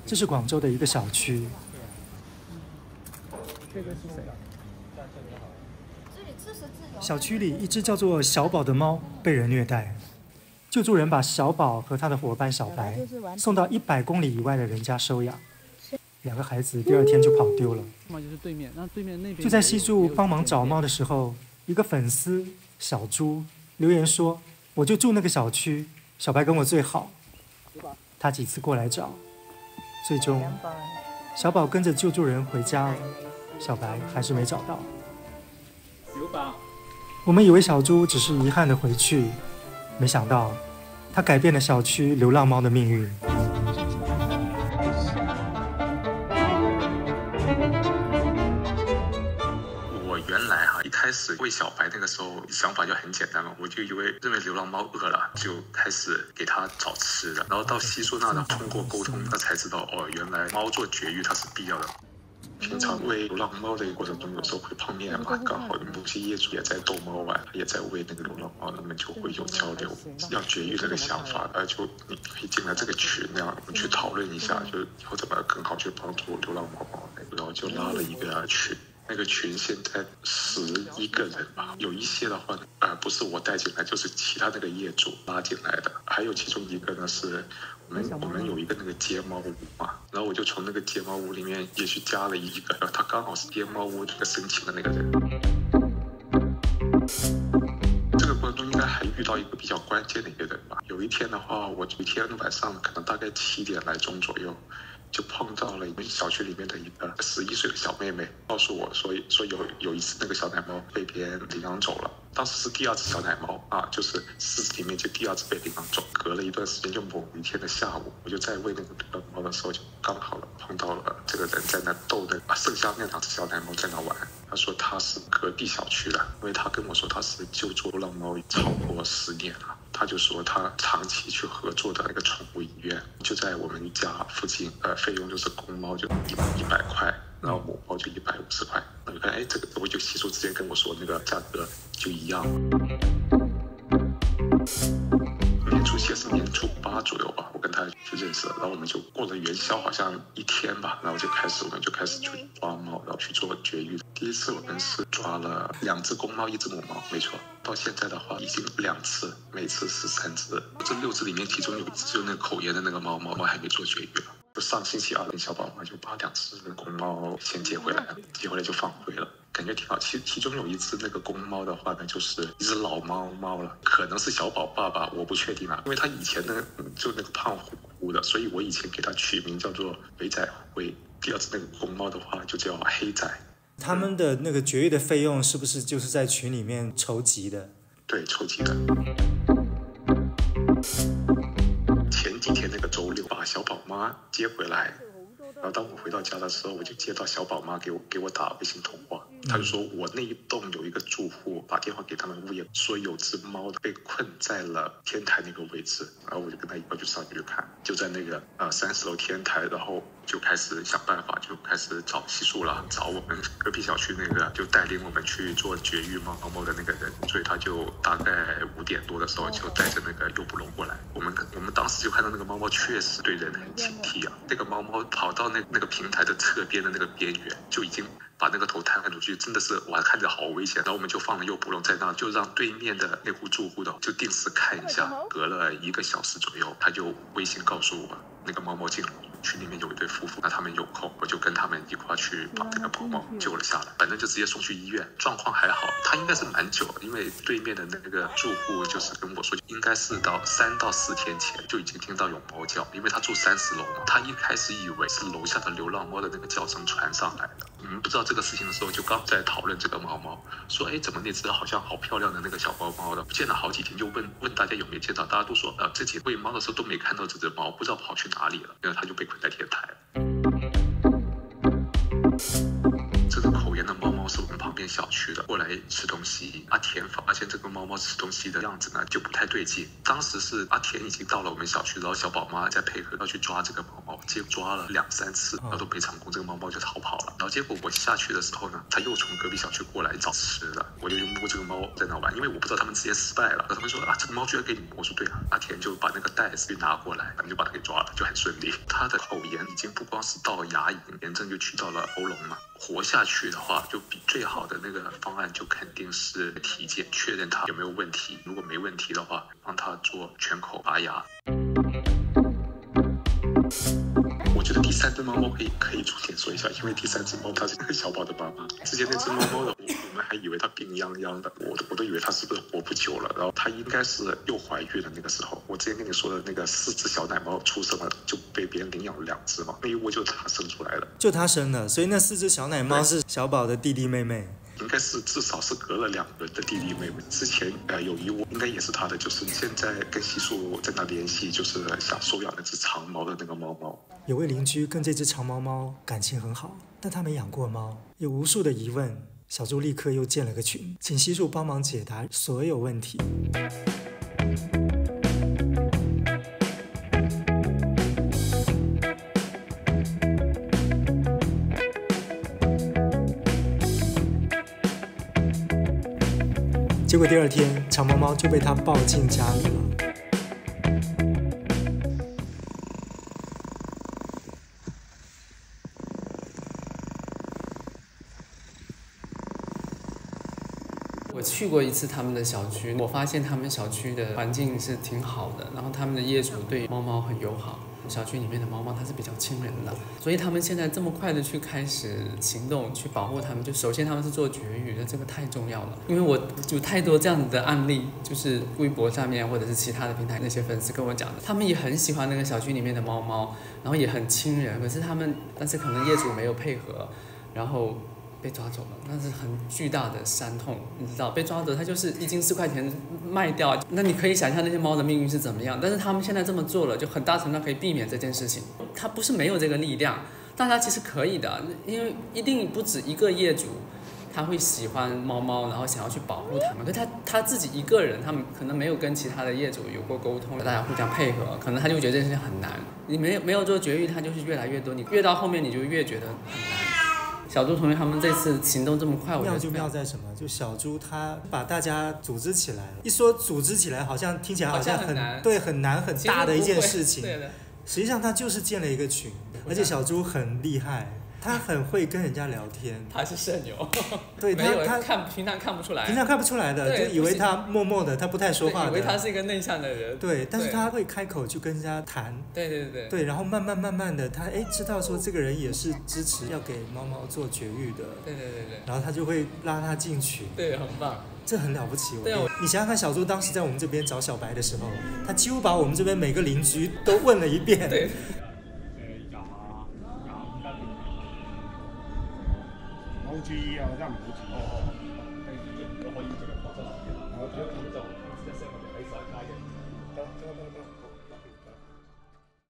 这是广州的一个小区。 这个是谁？ 小区里一只叫做小宝的猫被人虐待，救助人把小宝和他的伙伴小白送到100公里以外的人家收养。2个孩子第2天就跑丢了。 就是对面，那对面那边就在西柱帮忙找猫的时候，一个粉丝小猪留言说：“我就住那个小区，小白跟我最好。”他几次过来找，最终小宝跟着救助人回家了，小白还是没找到。我们以为小猪只是遗憾的回去，没想到他改变了小区流浪猫的命运。 我原来一开始喂小白那个时候想法就很简单嘛，我就认为流浪猫饿了，就开始给它找吃的，然后到西叔那呢，通过沟通，他才知道原来猫做绝育它是必要的。平常喂流浪猫的过程中，有时候会碰面嘛，刚好某些业主也在逗猫玩，也在喂那个流浪猫，那么就会有交流，要绝育这个想法，就你可以进来这个群，那样我们去讨论一下，就以后怎么更好去帮助流浪猫猫，然后就拉了一个群。那个群现在11个人吧，有一些的话，不是我带进来，就是其他那个业主拉进来的。还有其中一个呢，是我们有一个那个接猫屋嘛，然后我就从那个接猫屋里面也去加了一个，他刚好是接猫屋这个申请的那个人。这个过程中应该还遇到一个比较关键的一个人吧。有一天的话，我有一天晚上可能大概7点来钟左右。就碰到了一个小区里面的一个11岁的小妹妹，告诉我说有一次那个小奶猫被别人领养走了，当时是第2只小奶猫就是4只里面就第2只被领养走。隔了一段时间，就某一天的下午，我就在喂那个流浪猫的时候，就刚好碰到了这个人在那逗剩下那2只小奶猫在那玩。他说他是隔壁小区的，因为他跟我说他是救助流浪猫超过10年了。他就说他长期去合作的那个宠物医院就在我们家附近，费用就是公猫就100块，然后母猫就150块。那就看，这个我就系数之前跟我说那个价格就一样。年初7是年初8左右吧，我跟他去认识了，然后我们就过了元宵好像1天吧，然后我们就开始去抓猫，然后去做绝育。第一次我们是抓了2只公猫1只母猫，没错。到现在的话已经2次，每次是3只。这6只里面其中有1只就那个口炎的那个猫还没做绝育了。就上星期2，小宝妈就把2只公猫先接回来就放回了，感觉挺好。其中有1只那个公猫的话呢，就是一只老猫了，可能是小宝爸爸，我不确定因为他以前呢就那个胖乎乎的，所以我以前给他取名叫做肥仔灰。第2只那个公猫的话就叫黑仔。 他们的那个绝育的费用是不是就是在群里面筹集的？ 对，筹集的。前几天那个周6把小宝妈接回来，然后当我回到家的时候，我就接到小宝妈给我打微信通话，他就说我那一栋有一个住户打电话给他们物业，说有只猫被困在了天台那个位置，然后我就跟他一块去上去看，就在那个30楼天台，然后就开始想办法，就开始找系数了，找我们隔壁小区那个就带领我们去做绝育猫的那个人，所以他就大概5点多的时候就带着那个诱捕笼过来，我们当时就看到那个猫确实对人很警惕那个猫跑到那个平台的侧边的那个边缘，就已经把那个头探出去，真的是我看着好危险。然后我们就放了诱捕笼在那，就让对面的那户住户的就定时看一下，隔了1个小时左右，他就微信告诉我那个猫进了群里面有一对夫妇，那他们有空，我就跟他们一块去把这个猫救了下来，反正就直接送去医院，状况还好。他应该是蛮久，因为对面的那个住户就是跟我说，应该是到3到4天前就已经听到有猫叫，因为他住30楼嘛，他一开始以为是楼下的流浪猫的那个叫声传上来的。我们不知道这个事情的时候，就刚在讨论这个猫，说怎么那只好像好漂亮的那个小猫的，见了好几天，就问大家有没有见到，大家都说自己喂猫的时候都没看到这只猫，不知道跑去哪里了，然后它就被困在天台了。这个口炎的猫是我们旁边小区的，过来吃东西。阿田发现这个猫吃东西的样子呢就不太对劲，当时是阿田已经到了我们小区，然后小宝妈在配合要去抓这个猫， 结果抓了2、3次，然后都没成功，这个猫猫就逃跑了。然后结果我下去的时候呢，它又从隔壁小区过来找吃的，我就摸这个猫在那玩，因为我不知道他们直接失败了。然后他们说啊，这个猫居然给你摸，我说对啊。阿田就把那个袋子拿过来，咱们就把它给抓了，就很顺利。它的口炎已经不光是到牙龈，炎症就去到了喉咙嘛。活下去的话，就比最好的那个方案就肯定是体检，确认它有没有问题。如果没问题的话，帮它做全口拔牙。我觉得第3只猫猫可以重点说一下，因为第3只猫它是那个小宝的妈妈。之前那只猫猫的，我们还以为它病殃殃的，我都以为它是不是活不久了。然后它应该是又怀孕了那个时候。我之前跟你说的那个4只小奶猫出生了，就被别人领养了2只嘛，那一窝就是它生出来的， 就它生了，所以那4只小奶猫是小宝的弟弟妹妹。 应该是至少是隔了2轮的弟弟妹妹。之前有一窝应该也是他的，就是现在跟西树在那联系，就是想收养那只长毛的那个猫猫。 有位邻居跟这只长毛猫感情很好，但他没养过猫，有无数的疑问。小猪立刻又建了个群，请西树帮忙解答所有问题。结果第2天，长毛猫就被他抱进家里了。 我去过一次他们的小区，我发现他们小区的环境是挺好的，然后他们的业主对猫猫很友好。小区里面的猫猫它是比较亲人的，所以他们现在这么快的去开始行动去保护它们，就首先他们是做绝育的，这个太重要了。因为我有太多这样子的案例，就是微博上面或者是其他的平台那些粉丝跟我讲的，他们也很喜欢那个小区里面的猫猫，然后也很亲人，但是可能业主没有配合，然后被抓走了，那是很巨大的伤痛，你知道，被抓走它就是1斤4块钱卖掉，那你可以想象那些猫的命运是怎么样。但是他们现在这么做了，就很大程度上可以避免这件事情。它不是没有这个力量，大家其实可以的，因为一定不止一个业主他会喜欢猫猫，然后想要去保护它们。可是他自己一个人，他们可能没有跟其他的业主有过沟通，大家互相配合，可能他就觉得这件事情很难。你没有做绝育，它就是越来越多，你越到后面你就越觉得很难。小猪同学他们这次行动这么快，我觉得妙就妙在什么？就小猪他把大家组织起来了。一说组织起来，好像听起来好像很难，对，很难很大的一件事情。 对的， 实际上他就是建了一个群，而且小猪很厉害。他很会跟人家聊天， 他是社牛， 对他平常看不出来， 平常看不出来的，就以为他默默的，他不太说话的， 以为他是一个内向的人， 对，但是他会开口去跟人家谈， 对， 然后慢慢的，他知道说这个人也是支持要给猫猫做绝育的， 对， 然后他就会拉他进群， 对，很棒， 这很了不起。 对， 你想想看，小猪当时在我们这边找小白的时候，他几乎把我们这边每个邻居都问了一遍， 对。 好注意啊，真係唔好注意。